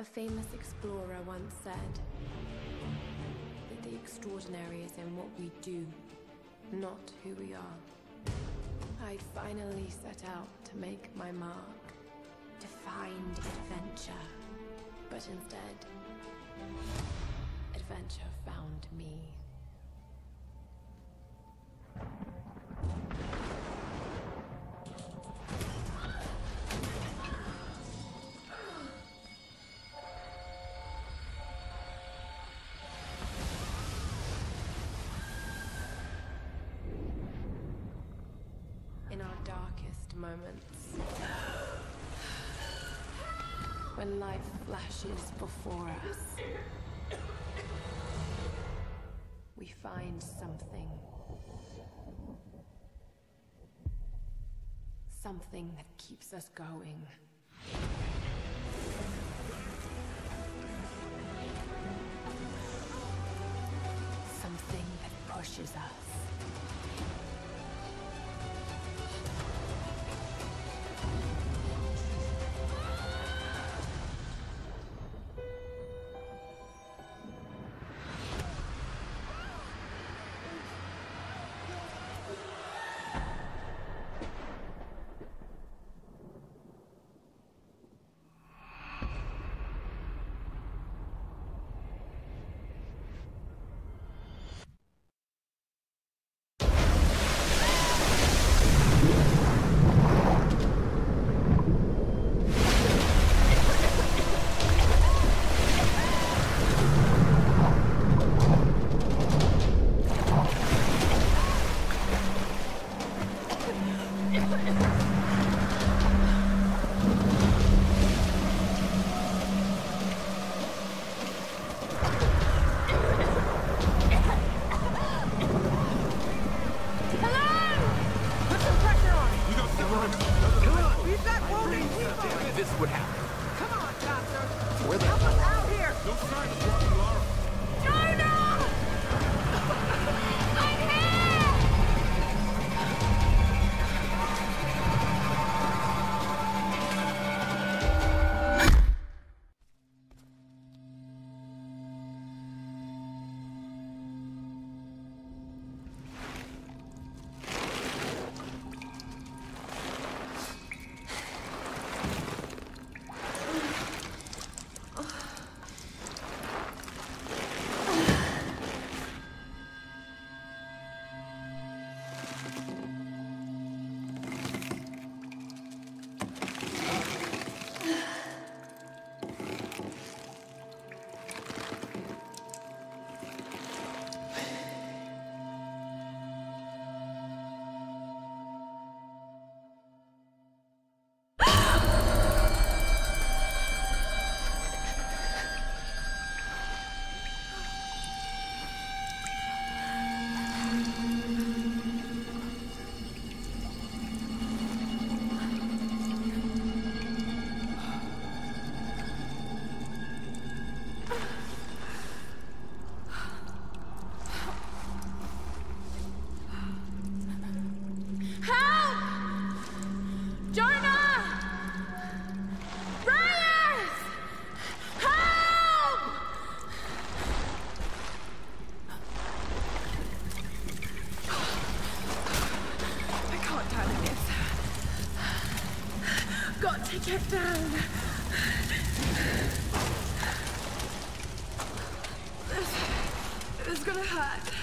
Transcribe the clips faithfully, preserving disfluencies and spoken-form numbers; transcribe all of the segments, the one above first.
A famous explorer once said that the extraordinary is in what we do, not who we are. I finally set out to make my mark, to find adventure. But instead, adventure found me. In our darkest moments, when life flashes before us, we find something. Something that keeps us going. Something that pushes us. Get down! This is gonna hurt.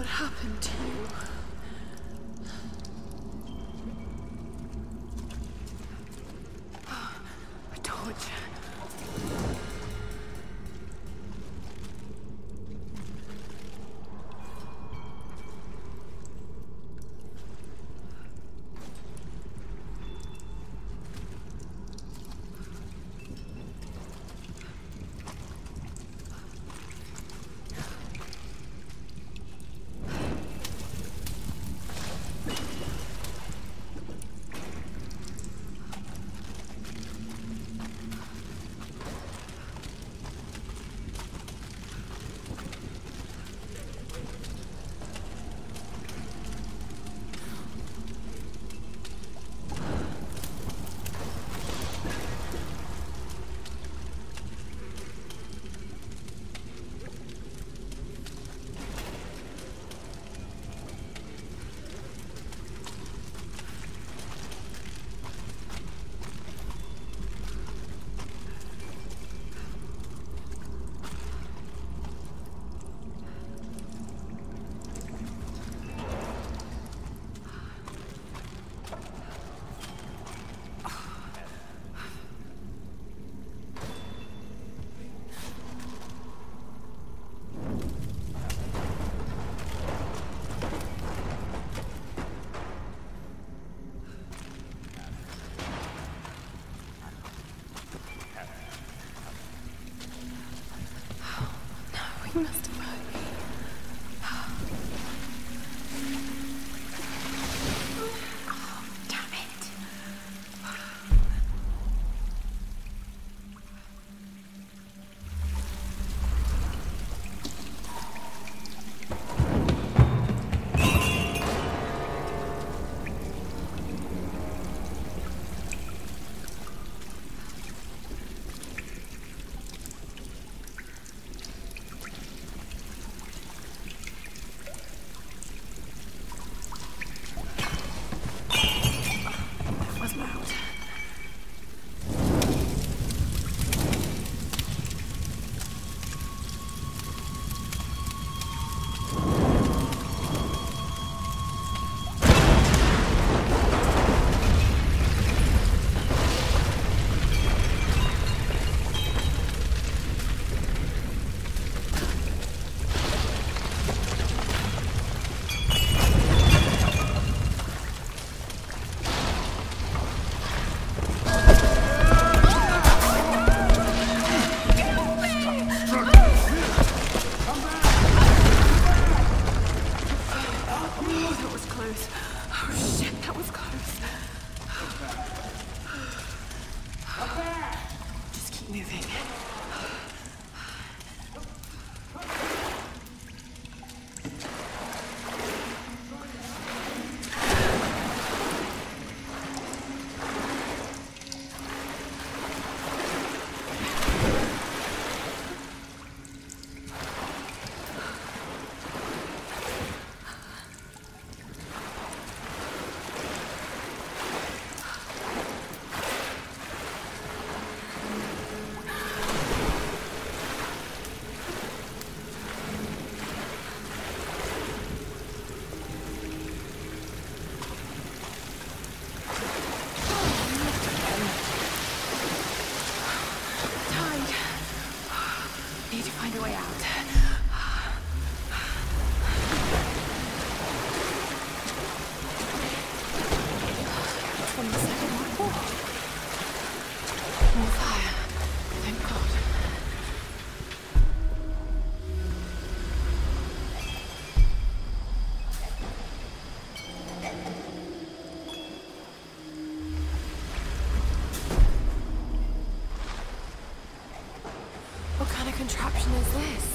What happened to you? A torch. You must have heard me. Oh, damn it. What kind of contraption is this?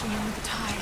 rushing in with the tide.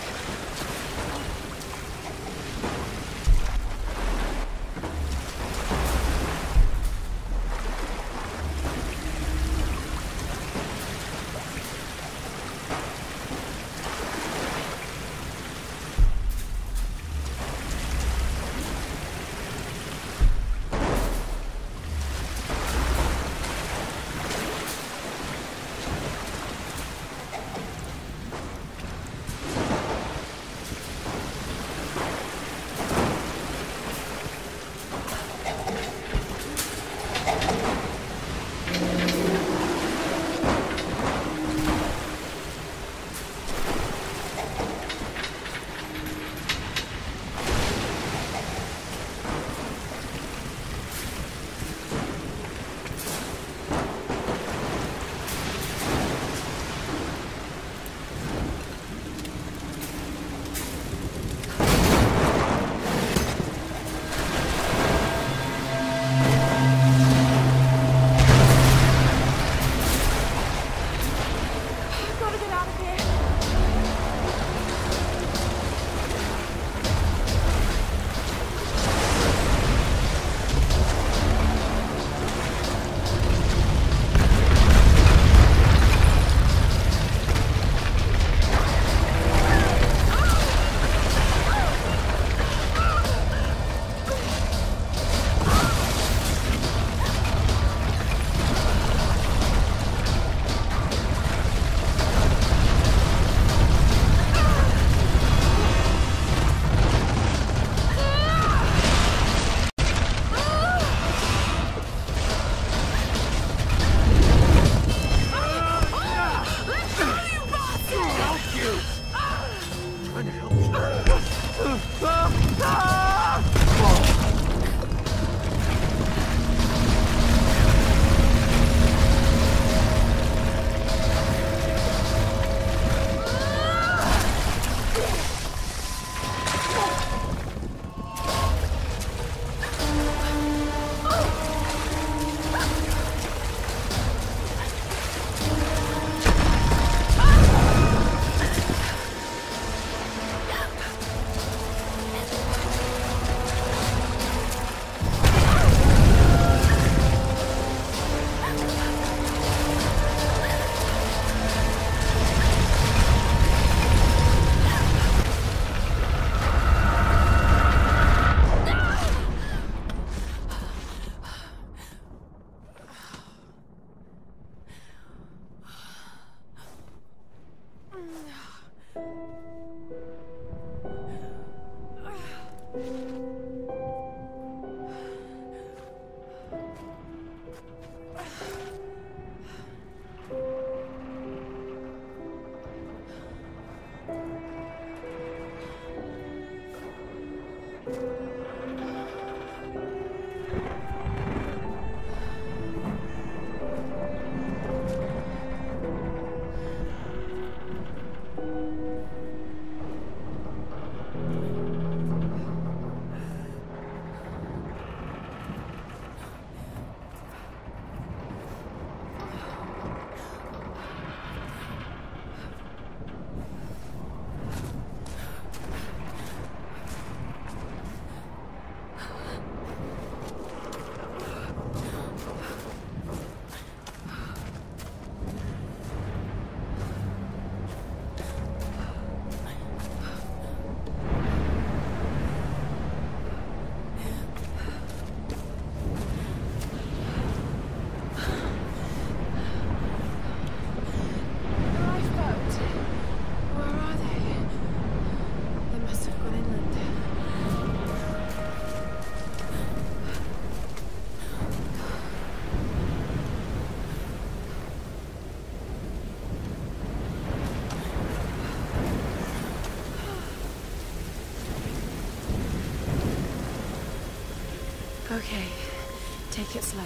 Okay, take it slow.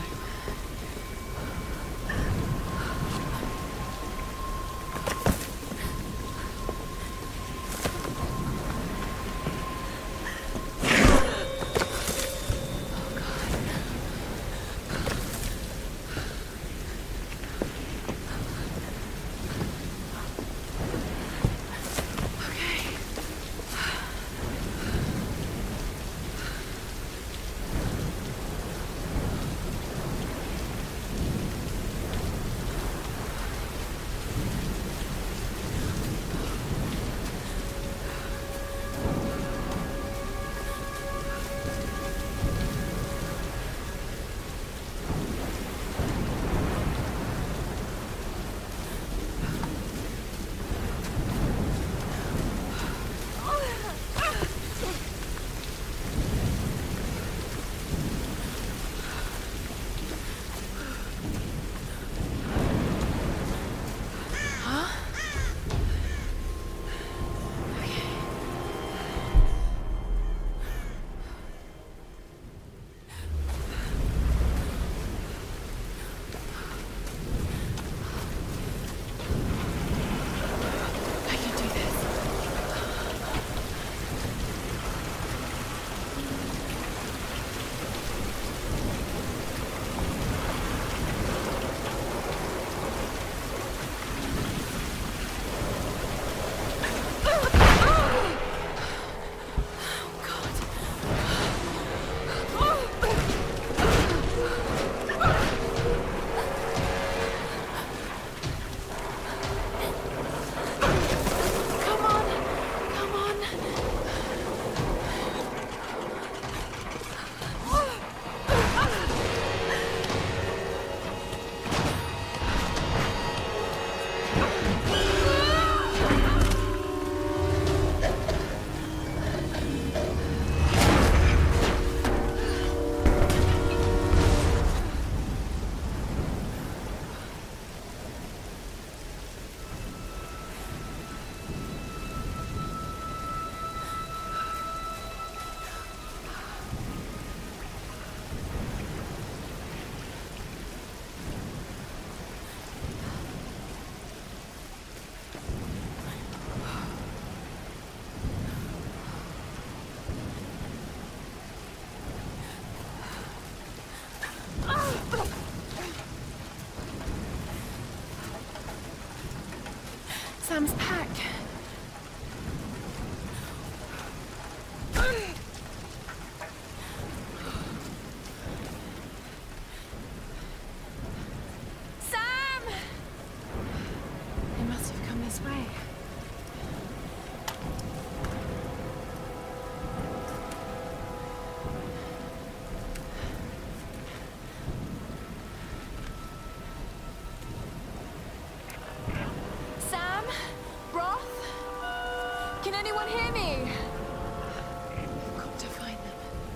Sam's pack. Sam! They must have come this way. Sam? Roth? Can anyone hear me? I've got to find them.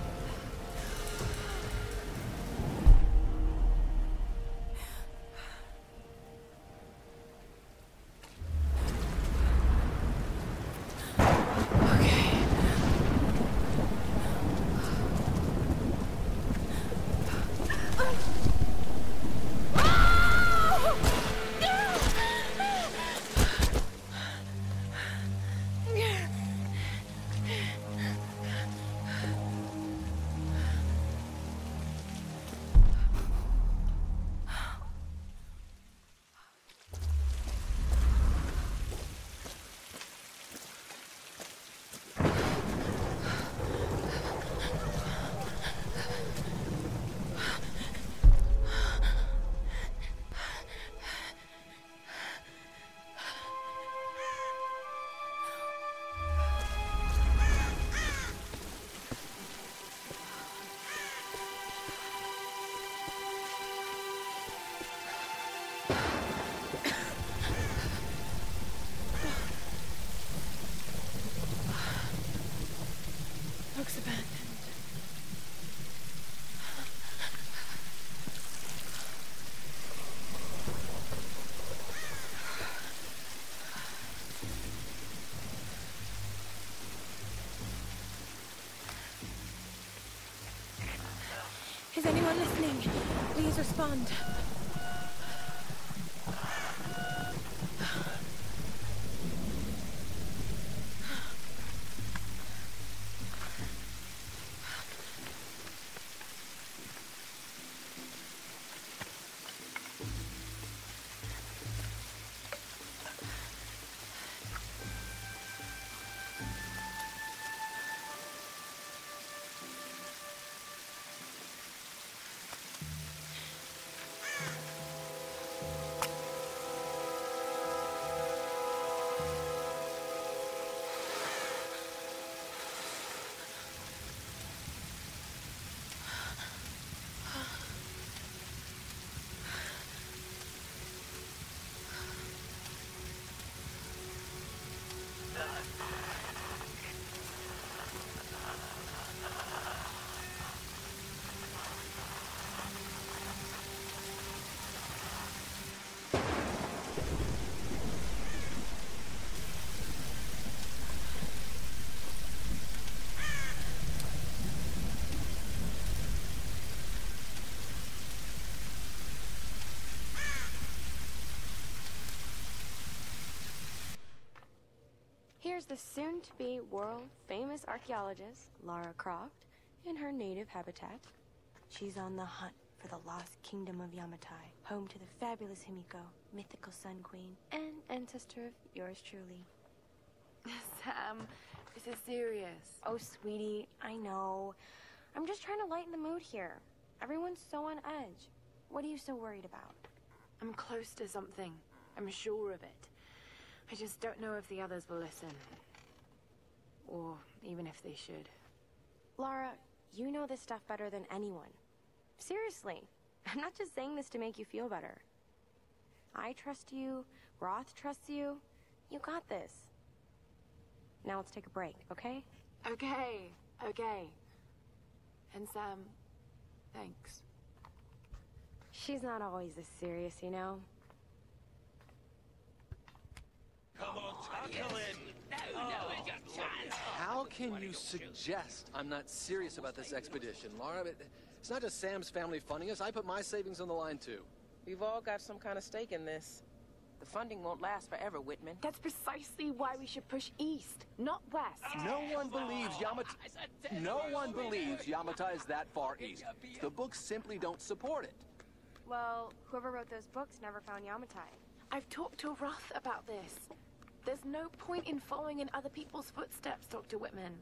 Okay. Looks abandoned. Is anyone listening? Please respond. Here's the soon-to-be world-famous archaeologist, Lara Croft, in her native habitat. She's on the hunt for the lost kingdom of Yamatai, home to the fabulous Himiko, mythical Sun Queen, and ancestor of yours truly. Sam, this is serious. Oh, sweetie, I know. I'm just trying to lighten the mood here. Everyone's so on edge. What are you so worried about? I'm close to something. I'm sure of it. I just don't know if the others will listen. Or even if they should. Lara, you know this stuff better than anyone. Seriously, I'm not just saying this to make you feel better. I trust you, Roth trusts you. You got this. Now let's take a break, okay? Okay, okay. And Sam, thanks. She's not always this serious, you know? Come on, tackle it! No, no, it's your chance! How can you suggest I'm not serious about this expedition, Lara? It's not just Sam's family funding us. I put my savings on the line, too. We've all got some kind of stake in this. The funding won't last forever, Whitman. That's precisely why we should push east, not west. No one believes Yamatai. No one believes Yamatai is that far east. The books simply don't support it. Well, whoever wrote those books never found Yamatai. I've talked to Roth about this. There's no point in following in other people's footsteps, Doctor Whitman.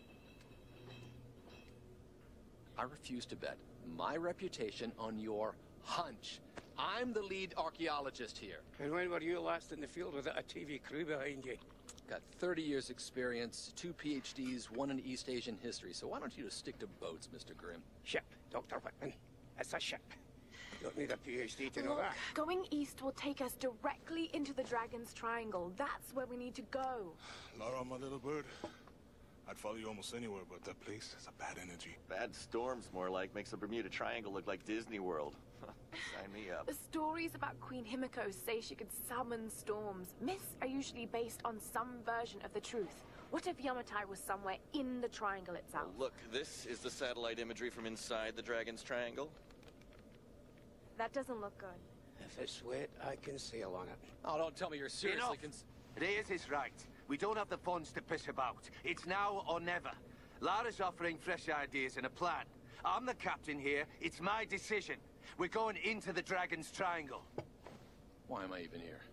I refuse to bet my reputation on your hunch. I'm the lead archaeologist here. And when were you last in the field without a T V crew behind you? Got thirty years experience, two P H Ds, one in East Asian history, so why don't you just stick to boats, Mister Grimm? Ship, Doctor Whitman. It's a ship. You don't need a P H D to know Look, that. going east will take us directly into the Dragon's Triangle. That's where we need to go. Lara, my little bird. I'd follow you almost anywhere, but that place has a bad energy. Bad storms, more like. Makes the Bermuda Triangle look like Disney World. Sign me up. The stories about Queen Himiko say she could summon storms. Myths are usually based on some version of the truth. What if Yamatai was somewhere in the triangle itself? Well, look, this is the satellite imagery from inside the Dragon's Triangle. That doesn't look good. If it's wet, I can sail on it. Oh, don't tell me you're seriously cons- Reyes is right. We don't have the funds to piss about. It's now or never. Lara's offering fresh ideas and a plan. I'm the captain here. It's my decision. We're going into the Dragon's Triangle. Why am I even here?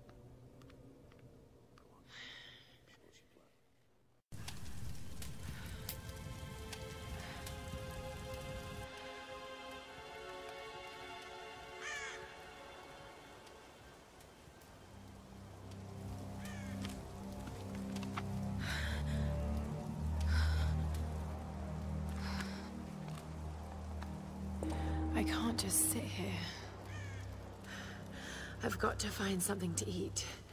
I can't just sit here. I've got to find something to eat.